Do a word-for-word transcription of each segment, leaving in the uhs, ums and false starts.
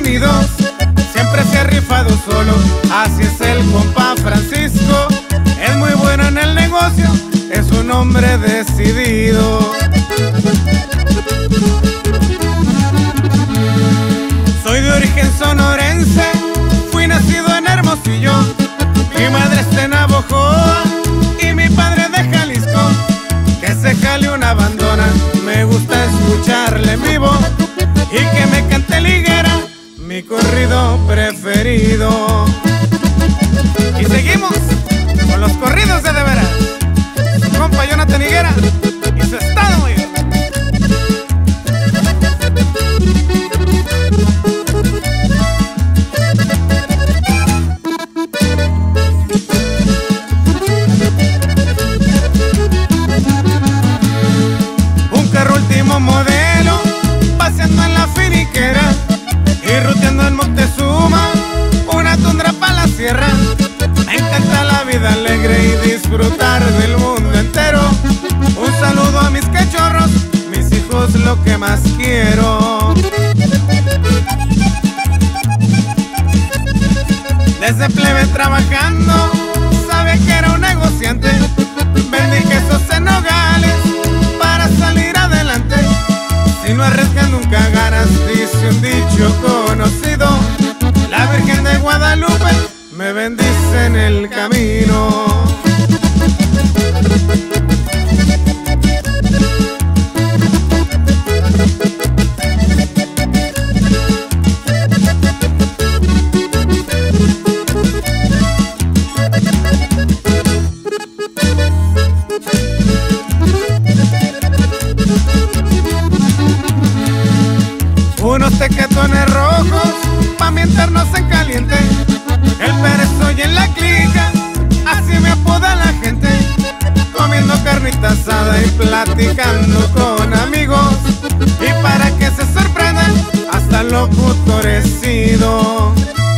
bienvenidos. Siempre se ha rifado solo, así es el compa Francisco. Es muy bueno en el negocio, es un hombre decidido. Soy de origen sonorense, fui nacido en Hermosillo. Mi madre está en Navojoa y mi padre de Jalisco. Que se jale una bandona, me gusta escucharle en vivo. Y que me cante liguera, mi corrido preferido. Y seguimos con los corridos de de veras. Su compa Jonathan Higuera y su estado mayor. Un carro último modelo, paseando en la finiquera y ruteando en Moctezuma, una tundra pa' la sierra. Me encanta la vida alegre y disfrutar del mundo entero. Un saludo a mis cachorros, mis hijos lo que más quiero. Desde plebe trabajando, sabía que era un negociante. Vendí quesos en Nogales para salir adelante. Si no arriesgas nunca ganas, dice un dicho conocido. La Virgen de Guadalupe me bendice en el camino. Unos tequetones rojos pa' ambientarnos en caliente. El perezo y en la clica, así me apoda la gente. Comiendo carnita asada y platicando con amigos. Y para que se sorprendan, hasta el locutor he sido.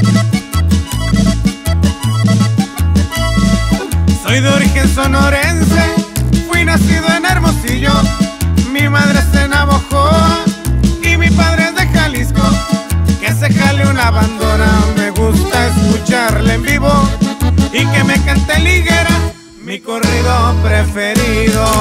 Soy de origen sonorense, fui nacido en Hermosillo. Mi madre es de Navojoa y mi padre es de Jalisco. Que se jale una bandona, me gusta escucharle en vivo. Y que me cante liguera, mi corrido preferido.